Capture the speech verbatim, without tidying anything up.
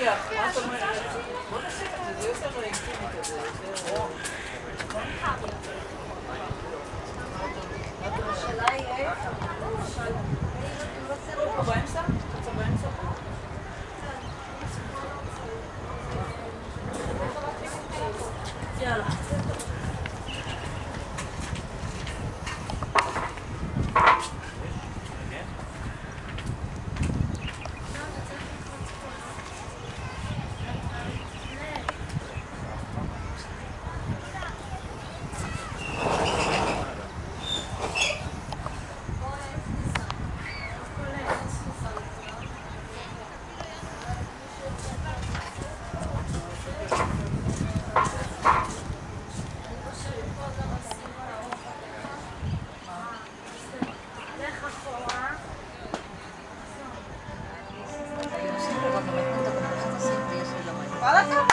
שיח, מה את אומרת? בוא נשים את זה, זה יותר אינטימי כזה, יותר... השאלה היא איפה? פה באמצע? רוצה באמצע פה? יאללה. Fala,